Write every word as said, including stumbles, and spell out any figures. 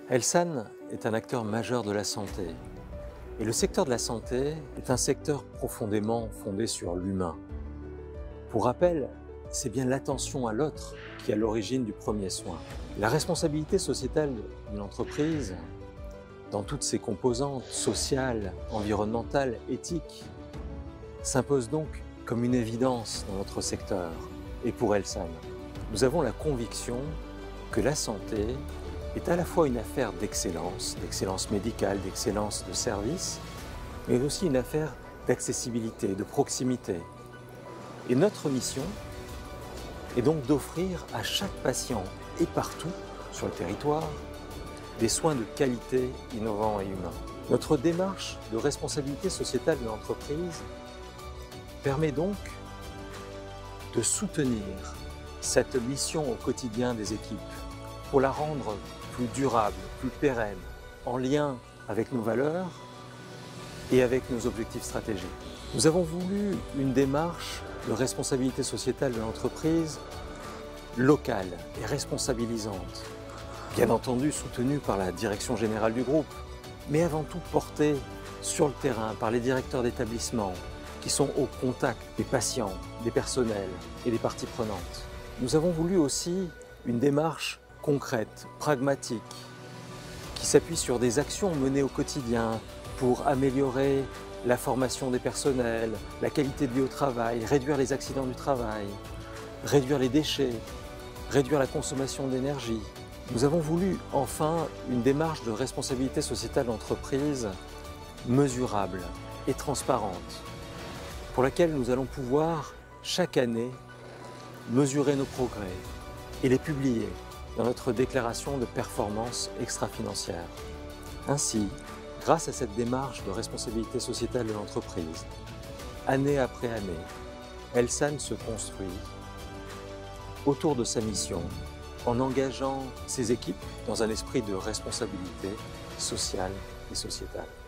Elsan est un acteur majeur de la santé. Et le secteur de la santé est un secteur profondément fondé sur l'humain. Pour rappel, c'est bien l'attention à l'autre qui est à l'origine du premier soin. La responsabilité sociétale d'une entreprise, dans toutes ses composantes sociales, environnementales, éthiques, s'impose donc comme une évidence dans notre secteur. Et pour Elsan, nous avons la conviction que la santé est à la fois une affaire d'excellence, d'excellence médicale, d'excellence de service, mais aussi une affaire d'accessibilité, de proximité. Et notre mission est donc d'offrir à chaque patient et partout sur le territoire des soins de qualité, innovants et humains. Notre démarche de responsabilité sociétale de l'entreprise permet donc de soutenir cette mission au quotidien des équipes pour la rendre plus durable, plus pérenne, en lien avec nos valeurs et avec nos objectifs stratégiques. Nous avons voulu une démarche de responsabilité sociétale de l'entreprise locale et responsabilisante, bien entendu soutenue par la direction générale du groupe, mais avant tout portée sur le terrain par les directeurs d'établissement qui sont au contact des patients, des personnels et des parties prenantes. Nous avons voulu aussi une démarche concrète, pragmatique, qui s'appuie sur des actions menées au quotidien pour améliorer la formation des personnels, la qualité de vie au travail, réduire les accidents du travail, réduire les déchets, réduire la consommation d'énergie. Nous avons voulu enfin une démarche de responsabilité sociétale d'entreprise mesurable et transparente, pour laquelle nous allons pouvoir chaque année mesurer nos progrès et les publier dans notre déclaration de performance extra-financière. Ainsi, grâce à cette démarche de responsabilité sociétale de l'entreprise, année après année, Elsan se construit autour de sa mission en engageant ses équipes dans un esprit de responsabilité sociale et sociétale.